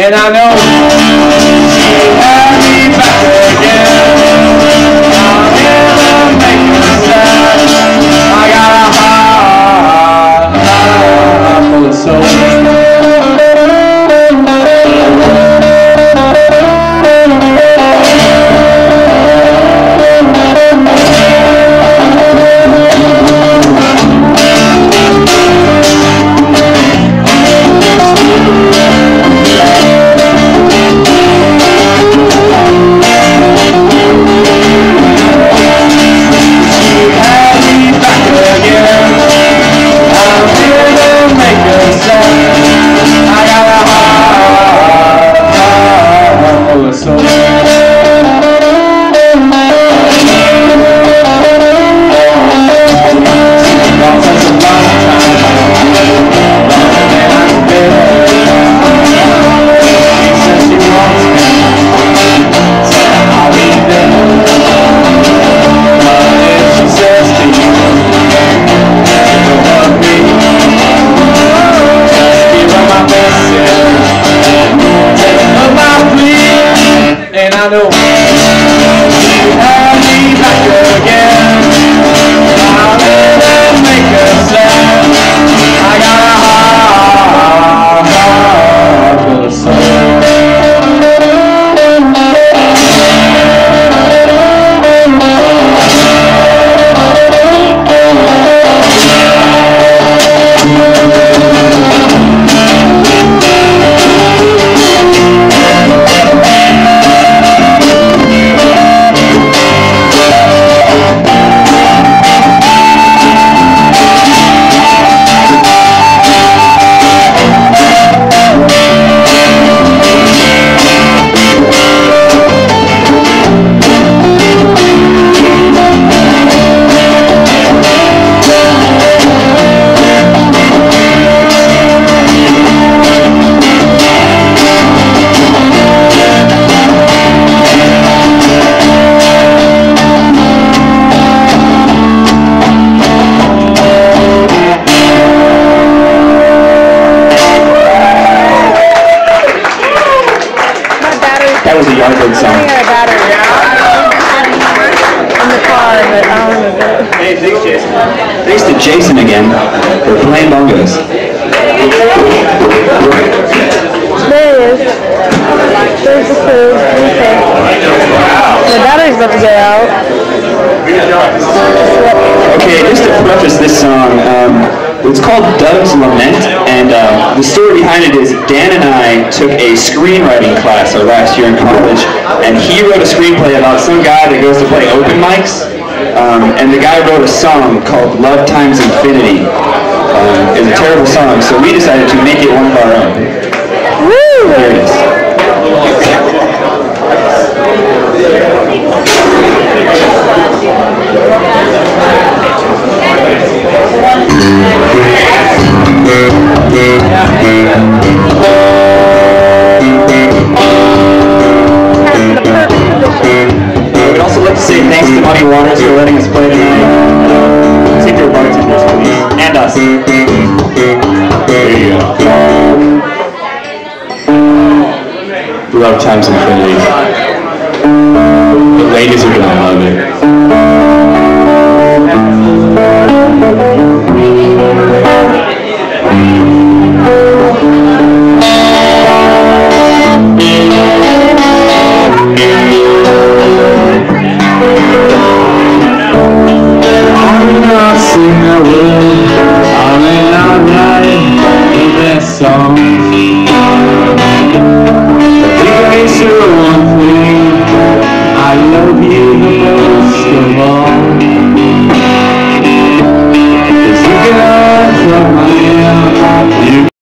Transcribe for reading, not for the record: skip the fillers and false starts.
And I know she'll have me back again. I'll never make her sad. I got a heart full of soul. And I know she'll have me back again. I'll never make her sad. I got a heart full of soul. That was a Yardbird song. I got a battery in the car, but I don't know. Hey, thanks, Jason. Thanks to Jason again for playing bongos. There he is. There's the food. Okay. The battery's about to go out. Okay, just to preface this song, it's called Doug's Lament, and the story behind it is Dan and I took a screenwriting class our last year in college, and he wrote a screenplay about some guy that goes to play open mics, and the guy wrote a song called Love Times Infinity. It's a terrible song, so we decided to make it one of our own. Woo! Here it is. We'd also like to say thanks to Muddy Waters for letting us play tonight. Take their bartenders, please. And us. Love Times Infinity.